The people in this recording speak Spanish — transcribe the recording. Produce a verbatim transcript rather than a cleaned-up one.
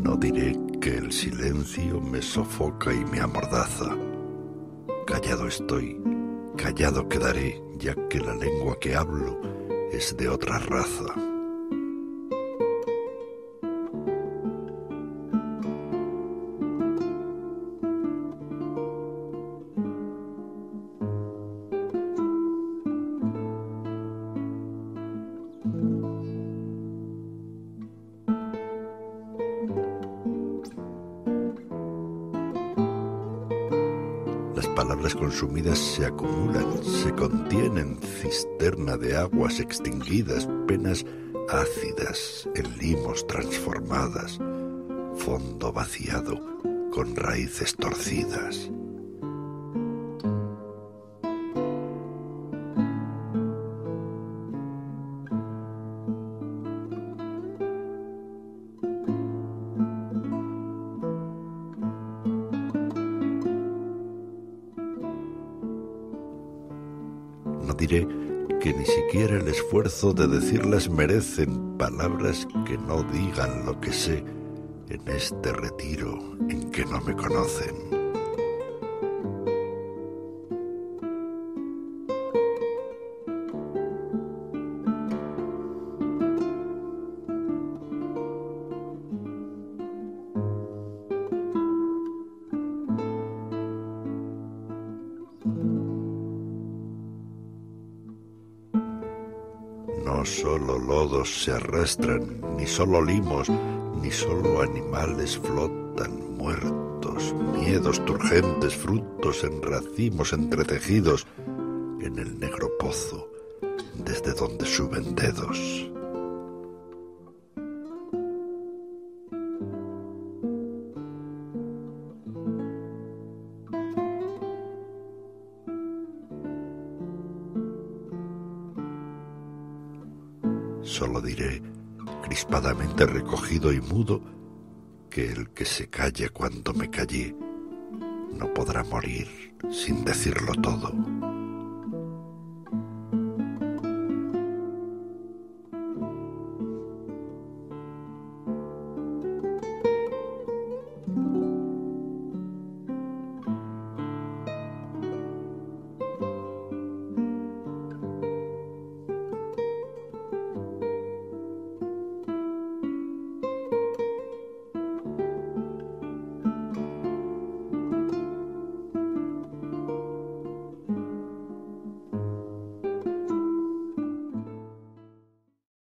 No diré que el silencio me sofoca y me amordaza. Callado estoy, callado quedaré, ya que la lengua que hablo es de otra raza. Las palabras consumidas se acumulan, se contienen, cisterna de aguas extinguidas, penas ácidas en limos transformadas, fondo vaciado con raíces torcidas. No diré que ni siquiera el esfuerzo de decirlas merecen palabras que no digan lo que sé en este retiro en que no me conocen. No solo lodos se arrastran, ni solo limos, ni solo animales flotan muertos, miedos turgentes, frutos en racimos entretejidos en el negro pozo desde donde suben dedos. Solo diré, crispadamente recogido y mudo, que el que se calle cuando me callé no podrá morir sin decirlo todo.